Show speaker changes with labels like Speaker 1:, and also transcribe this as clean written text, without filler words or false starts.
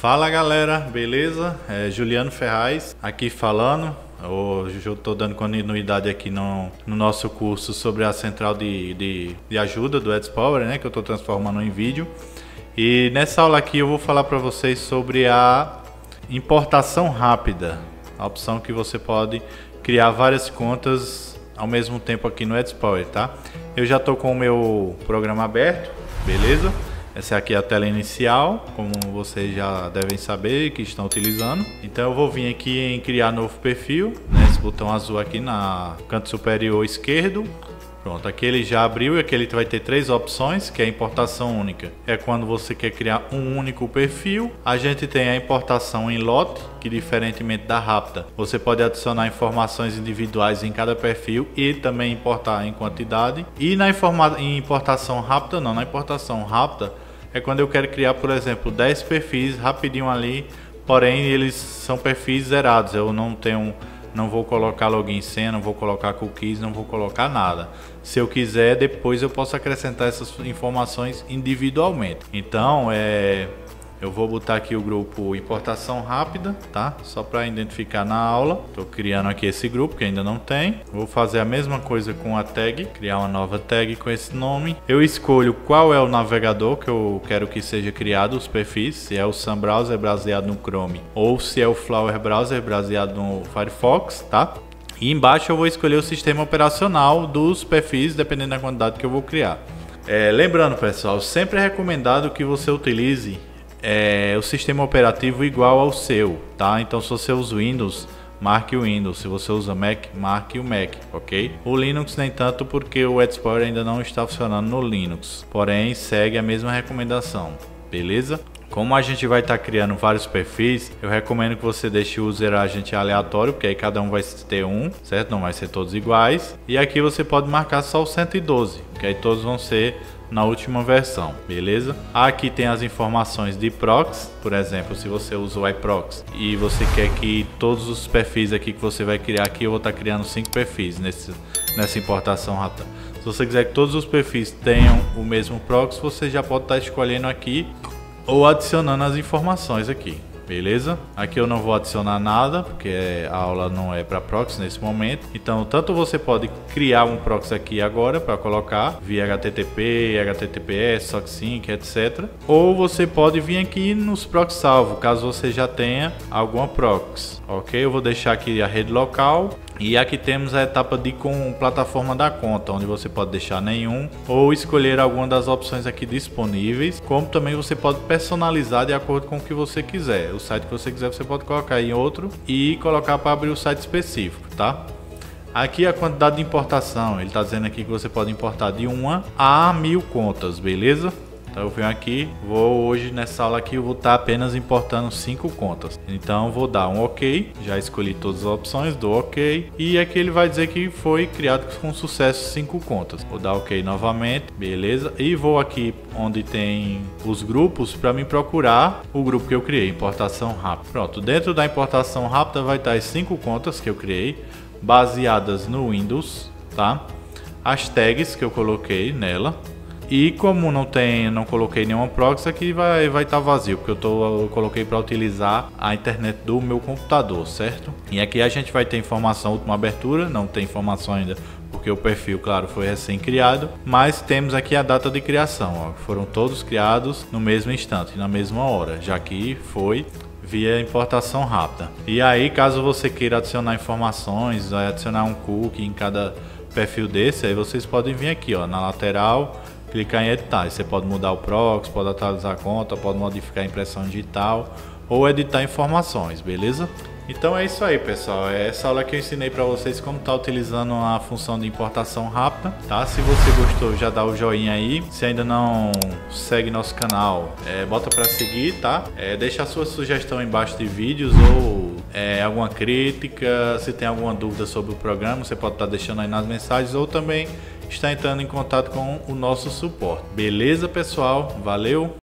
Speaker 1: Fala galera, beleza? Juliano Ferraz aqui falando. Hoje eu estou dando continuidade aqui no nosso curso sobre a central de ajuda do Edspower, né, que eu estou transformando em vídeo. E nessa aula aqui eu vou falar para vocês sobre a importação rápida, a opção que você pode criar várias contas ao mesmo tempo aqui no Edspower, tá? Eu já estou com o meu programa aberto, beleza? Essa aqui é a tela inicial, como vocês já devem saber que estão utilizando. Então eu vou vir aqui em criar novo perfil, né? Esse botão azul aqui na canto superior esquerdo. Pronto, aqui ele já abriu e aqui ele vai ter três opções, que é a importação única. É quando você quer criar um único perfil. A gente tem a importação em lote, que diferentemente da rápida, você pode adicionar informações individuais em cada perfil e também importar em quantidade. E na importação rápida não, na importação rápida é quando eu quero criar, por exemplo, 10 perfis rapidinho ali, porém eles são perfis zerados. Eu não vou colocar login senha, não vou colocar cookies, não vou colocar nada. Se eu quiser, depois eu posso acrescentar essas informações individualmente. Então, eu vou botar aqui o grupo importação rápida, tá? Só para identificar na aula. Estou criando aqui esse grupo que ainda não tem. Vou fazer a mesma coisa com a tag, criar uma nova tag com esse nome. Eu escolho qual é o navegador que eu quero que seja criado, os perfis, se é o Sun Browser baseado no Chrome ou se é o Flower Browser baseado no Firefox, tá? E embaixo eu vou escolher o sistema operacional dos perfis, dependendo da quantidade que eu vou criar. Lembrando, pessoal, sempre é recomendado que você utilize o sistema operativo igual ao seu, tá? Então se você usa o Windows, marque o Windows. Se você usa Mac, marque o Mac, ok? O Linux nem tanto, porque o Edspower ainda não está funcionando no Linux, porém segue a mesma recomendação, beleza? Como a gente vai estar criando vários perfis, eu recomendo que você deixe o user agent aleatório, porque aí cada um vai ter um, certo? Não vai ser todos iguais. E aqui você pode marcar só o 112, que aí todos vão ser na última versão, beleza? Aqui tem as informações de proxy, por exemplo, se você usa o iProxy e você quer que todos os perfis aqui que você vai criar aqui, eu vou estar criando 5 perfis nessa importação rápida. Se você quiser que todos os perfis tenham o mesmo proxy, você já pode estar escolhendo aqui ou adicionando as informações aqui, beleza? Aqui eu não vou adicionar nada, porque a aula não é para proxy nesse momento. Então, tanto você pode criar um proxy aqui agora para colocar via HTTP, HTTPS, SockSync, etc. Ou você pode vir aqui nos proxy salvo, caso você já tenha alguma proxy, ok? Eu vou deixar aqui a rede local. E aqui temos a etapa de plataforma da conta, onde você pode deixar nenhum ou escolher alguma das opções aqui disponíveis, como também você pode personalizar de acordo com o que você quiser. O site que você quiser você pode colocar em outro e colocar para abrir o site específico, tá? Aqui a quantidade de importação, ele está dizendo aqui que você pode importar de 1 a 1000 contas, beleza? Então eu venho aqui, hoje nessa aula aqui eu vou estar apenas importando 5 contas. Então vou dar um OK, já escolhi todas as opções, dou OK. E aqui ele vai dizer que foi criado com sucesso 5 contas. Vou dar OK novamente, beleza. E vou aqui onde tem os grupos para me procurar o grupo que eu criei, importação rápida. Pronto, dentro da importação rápida vai estar as 5 contas que eu criei, baseadas no Windows, tá? As tags que eu coloquei nela. E como não coloquei nenhuma proxy, aqui vai estar vazio, porque eu coloquei para utilizar a internet do meu computador, certo? E aqui a gente vai ter informação última abertura, não tem informação ainda, porque o perfil, claro, foi recém criado, mas temos aqui a data de criação, ó, foram todos criados no mesmo instante, na mesma hora, já que foi via importação rápida. E aí, caso você queira adicionar informações, vai adicionar um cookie em cada perfil desse, aí vocês podem vir aqui, ó, na lateral, clicar em editar. Você pode mudar o proxy, pode atualizar a conta, pode modificar a impressão digital ou editar informações, beleza? Então é isso aí, pessoal. Essa aula que eu ensinei para vocês como tá utilizando a função de importação rápida, tá? Se você gostou, já dá o joinha aí. Se ainda não segue nosso canal, bota para seguir, tá? Deixa a sua sugestão embaixo de vídeos ou alguma crítica. Se tem alguma dúvida sobre o programa, você pode estar deixando aí nas mensagens ou também está entrando em contato com o nosso suporte. Beleza, pessoal? Valeu!